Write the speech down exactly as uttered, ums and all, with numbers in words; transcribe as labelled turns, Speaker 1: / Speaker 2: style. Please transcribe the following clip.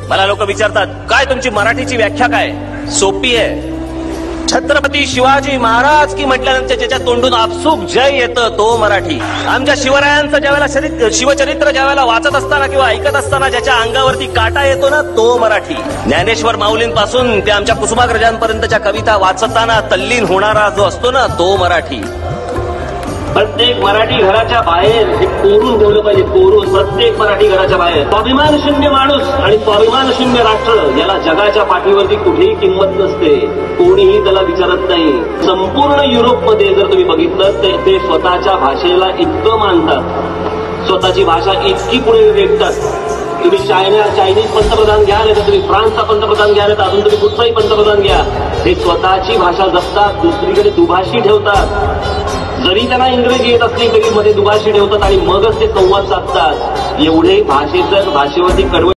Speaker 1: मला लोक विचारतात काय तुमची मराठीची व्याख्या काय? सोपी आहे. छत्रपती शिवाजी महाराज की म्हटल्यानंतर ज्याच्या तोंडून आपसूक जय येतं तो मराठी. आमच्या शिवरायांचं ज्यावेळेला चरित्र शिवचरित्र ज्यावेळेला वाचत असताना किंवा ऐकत असताना ज्याच्या अंगावरती काटा येतो ना तो मराठी. ज्ञानेश्वर माऊलींपासून ते आमच्या कुसुमाग्रजांपर्यंतच्या कविता वाचताना तल्लीन होणारा जो असतो ना तो मराठी. प्रत्येक मराठी घराच्या बाहेर हे कोरून ठेवलं पाहिजे. कोरून प्रत्येक मराठी घराच्या बाहेर. स्वाभिमान शून्य माणूस आणि स्वाभिमान शून्य राष्ट्र याला जगाच्या पाठीवरती कुठेही किंमत नसते. कोणीही त्याला विचारत नाही. संपूर्ण युरोपमध्ये जर तुम्ही बघितलं तर ते स्वतःच्या भाषेला इतकं मानतात, स्वतःची भाषा इतकी पुढे रेटतात. तुम्ही चायना चायनीज पंतप्रधान घ्या नाही तर तुम्ही फ्रान्सचा पंतप्रधान घ्या नाही तर अजून तुम्ही कुठचाही पंतप्रधान घ्या, ते स्वतःची भाषा जपतात, दुसरीकडे दुभाषी ठेवतात. जरी त्यांना इंग्रजी येत असली तरी मध्ये दुभाषी ठेवतात आणि मगच ते संवाद साधतात. एवढे भाषेचं भाषेवरती कडवं